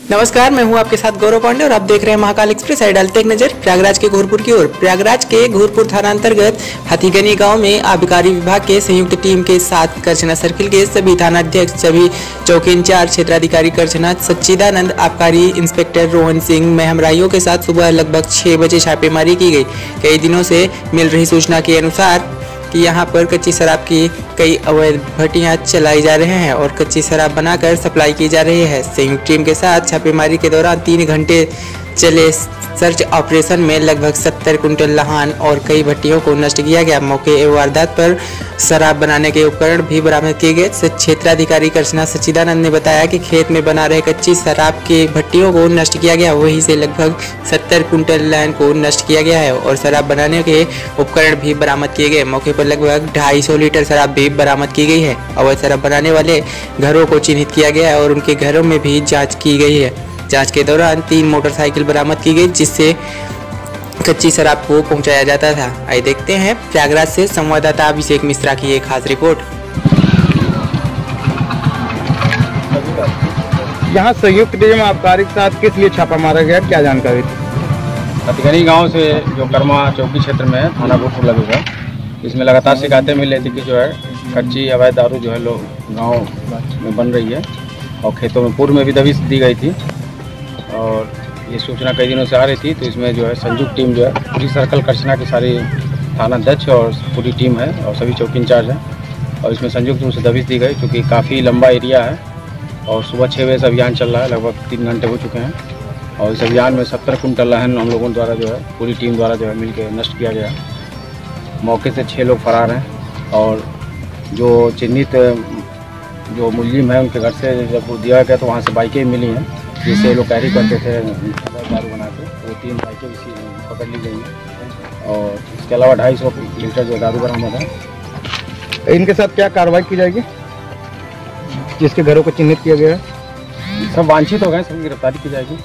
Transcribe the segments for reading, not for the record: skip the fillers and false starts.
नमस्कार, मैं हूं आपके साथ गौरव पांडे और आप देख रहे हैं महाकाल एक्सप्रेस। आइए डालते एक नजर प्रयागराज के घोरपुर की ओर। प्रयागराज के घोरपुर थाना अंतर्गत हाथीगनी गांव में आबकारी विभाग के संयुक्त टीम के साथ करछना सर्किल के सभी थानाध्यक्ष, सभी चौकी इंचार्ज, क्षेत्राधिकारी करछना सच्चिदानंद, आबकारी इंस्पेक्टर रोहन सिंह मेहमराइयों के साथ सुबह लगभग 6 बजे छापेमारी की गई। कई दिनों से मिल रही सूचना के अनुसार कि यहाँ पर कच्ची शराब की कई अवैध भट्टियाँ चलाई जा रहे हैं और कच्ची शराब बनाकर सप्लाई की जा रही है। संयुक्त टीम के साथ छापेमारी के दौरान 3 घंटे चले सर्च ऑपरेशन में लगभग 70 कुंटल लहान और कई भट्टियों को नष्ट किया गया। मौके एवं वारदात पर शराब बनाने के उपकरण भी बरामद किए गए। क्षेत्राधिकारी करछना सच्चिदानंद ने बताया कि खेत में बना रहे कच्ची शराब के भट्टियों को नष्ट किया गया, वहीं से लगभग 70 कुंटल लहान को नष्ट किया गया है और शराब बनाने के उपकरण भी बरामद किए गए। मौके पर लगभग 250 लीटर शराब भी बरामद की गई है। अवैध शराब बनाने वाले घरों को चिन्हित किया गया है और उनके घरों में भी जाँच की गई है। जांच के दौरान 3 मोटरसाइकिल बरामद की गई जिससे कच्ची शराब को पहुंचाया जाता था। आइए देखते हैं प्रयागराज से संवाददाता अभिषेक मिश्रा की एक खास रिपोर्ट। यहाँ संयुक्त टीम आबकारी के साथ किस लिए छापा मारा गया, क्या जानकारी थी? हाथीगनी गांव से जो कर्मा चौकी क्षेत्र में है, थाना घोरपुर लगेगा, इसमें लगातार शिकायतें मिल रही थी कि जो है कच्ची अवैध दारू जो है लोग गाँव में बन रही है और खेतों में पूर्व में भी दबिश दी गई थी और ये सूचना कई दिनों से आ रही थी। तो इसमें जो है संयुक्त टीम जो है पूरी सर्कल करछना की सारी थाना अध्यक्ष और पूरी टीम है और सभी चौकी इंचार्ज हैं और इसमें संयुक्त रूप से दबिश दी गई क्योंकि काफ़ी लंबा एरिया है और सुबह 6 बजे से अभियान चल रहा है। लगभग 3 घंटे हो चुके हैं और इस अभियान में 70 कुंटल लहन हम लोगों द्वारा जो है पूरी टीम द्वारा जो है मिलकर नष्ट किया गया। मौके से 6 लोग फरार हैं और जो चिन्हित जो मुलजिम है उनके घर से जब दिया गया तो वहाँ से बाइकें मिली हैं जिससे लोग कैरी करते थे दारू बना के। तो 3 बाइकें भी पकड़ ली गई हैं और इसके अलावा 250 लीटर जो दारू बरामद है। इनके साथ क्या कार्रवाई की जाएगी जिसके घरों को चिन्हित किया गया है? सब वांछित हो गए, सब गिरफ्तारी की जाएगी।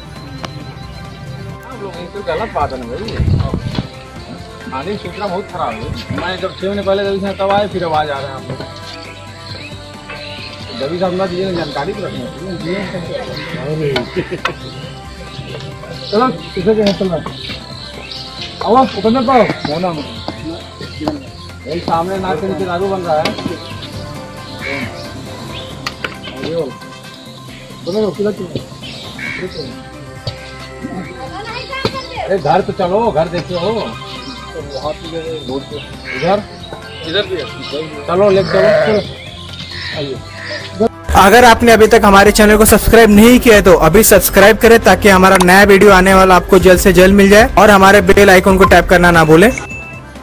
गलत बात है ना भाई, आगे सूचना बहुत खराब है। मैं जब 6 महीने पहले तब आए, फिर आवाज आ रहे हैं आप लोग जब साहब ना दिए जानकारी तो रखना। चलो किसे जो है चल आओ उतरने पाओ होना यही सामने नाक के नीचे दारू बन रहा है। घर तो चलो, घर देखते हो इधर चलो ले चलो आइए। अगर आपने अभी तक हमारे चैनल को सब्सक्राइब नहीं किया है तो अभी सब्सक्राइब करें ताकि हमारा नया वीडियो आने वाला आपको जल्द से जल्द मिल जाए और हमारे बेल आइकन को टैप करना ना भूलें।